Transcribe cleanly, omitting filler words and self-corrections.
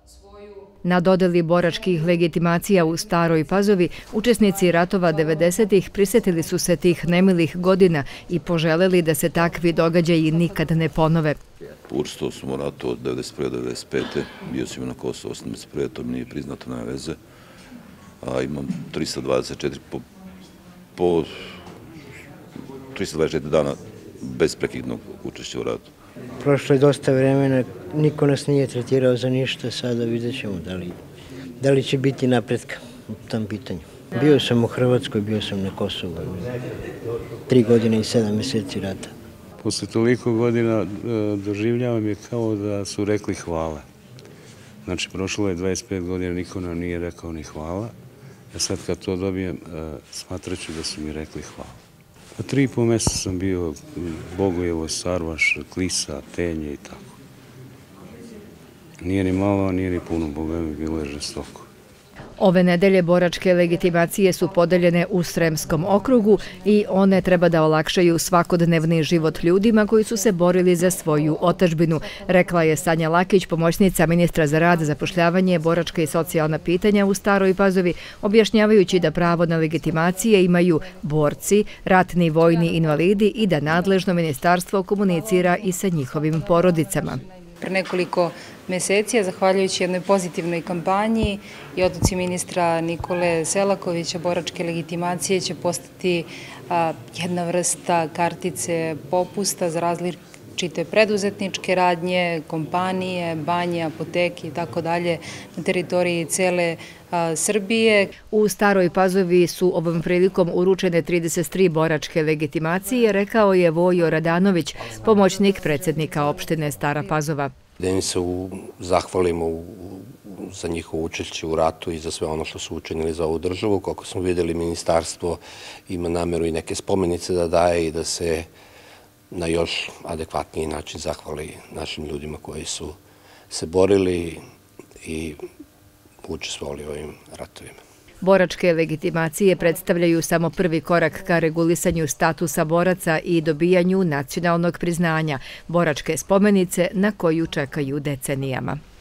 Na dodeli boračkih legitimacija u Staroj Pazovi učesnici ratova 90-ih prisjetili su se tih nemilih godina i poželeli da se takvi događaji nikad ne ponove. Učestvovao sam u ratu od 1991. do 1995. Bio sam na Kosovo 1981. To mi nije priznato, nema veze. A imam 324 dana besprekidnog učešća u ratu. Prošlo je dosta vremena, niko nas nije tretirao za ništa, sada vidjet ćemo da li će biti napretka u tom pitanju. Bio sam u Hrvatskoj, bio sam na Kosovu, 3 godine i 7 mjeseci rata. Posle toliko godina doživljavam je kao da su rekli hvala. Znači, prošlo je 25 godina, niko nam nije rekao ni hvala. Ja sad kad to dobijem, smatraću da su mi rekli hvala. 3,5 mjeseca sam bio Bogojevo, Sarvaš, Klisa, Tenje i tako. Nije ni malo, nije ni puno, Boga mi bilo je žestoko. Ove nedelje boračke legitimacije su podeljene u Sremskom okrugu i one treba da olakšaju svakodnevni život ljudima koji su se borili za svoju otadžbinu, rekla je Sanja Lakić, pomoćnica ministra za rad, zapošljavanje, boračka i socijalna pitanja u Staroj Pazovi, objašnjavajući da pravo na legitimacije imaju borci, ratni vojni invalidi i da nadležno ministarstvo komunicira i sa njihovim porodicama. Pre nekoliko meseci, zahvaljujući jednoj pozitivnoj kampanji i odluci ministra Nikole Selakovića, boračke legitimacije će postati jedna vrsta kartice popusta za različite preduzetničke radnje, kompanije, banje, apoteke i tako dalje na teritoriji cele Srbije. U Staroj Pazovi su ovom prilikom uručene 33 boračke legitimacije, rekao je Vojo Radanović, pomoćnik predsjednika opštine Stara Pazova. Da im se zahvalimo za njihovo učešće u ratu i za sve ono što su učinili za ovu državu. Kako smo vidjeli, ministarstvo ima nameru i neke spomenice da daje i da se na još adekvatniji način zahvali našim ljudima koji su se borili i učestvovali u ovim ratovima. Boračke legitimacije predstavljaju samo prvi korak ka regulisanju statusa boraca i dobijanju nacionalnog priznanja, boračke spomenice na koju čekaju decenijama.